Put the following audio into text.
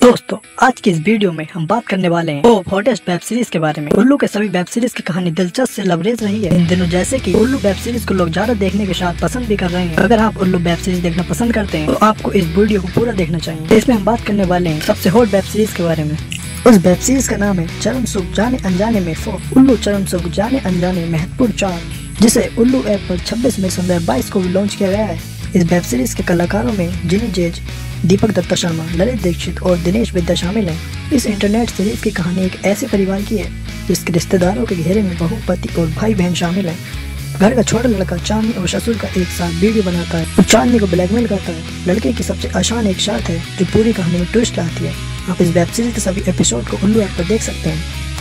दोस्तों, आज की इस वीडियो में हम बात करने वाले हैं हॉटेस्ट वेब सीरीज के बारे में। उल्लू के सभी वेब सीरीज की कहानी दिलचस्प से लवरेज रही है इन दिनों, जैसे कि उल्लू वेब सीरीज को लोग ज्यादा देखने के साथ पसंद भी कर रहे हैं। अगर आप उल्लू वेब सीरीज देखना पसंद करते हैं तो आपको इस वीडियो को पूरा देखना चाहिए। इसमें हम बात करने वाले हैं सबसे हॉट वेब सीरीज के बारे में। उस वेब सीरीज का नाम है चरम सुख जाने अनजाने में 4। उल्लू चरम सुख जाने अनजाने महत्वपूर्ण 4, जिसे उल्लू ऐप पर 26 मई 2022 को भी लॉन्च किया गया है। इस वेब सीरीज के कलाकारों में जिनी जेज, दीपक दत्ता शर्मा, ललित दीक्षित और दिनेश विद्या शामिल हैं। इस इंटरनेट सीरीज की कहानी एक ऐसे परिवार की है जिसके रिश्तेदारों के घेरे में बहू, पति और भाई बहन शामिल हैं। घर का छोटा लड़का चांदनी और ससुर का एक साथ वीडियो बनाता है और चांदनी को ब्लैकमेल करता है। लड़के की सबसे आसान एक शर्त है जो पूरी कहानी में ट्विस्ट लाती है। आप इस वेब सीरीज के सभी एपिसोड को उल्लू ऐप पर देख सकते हैं।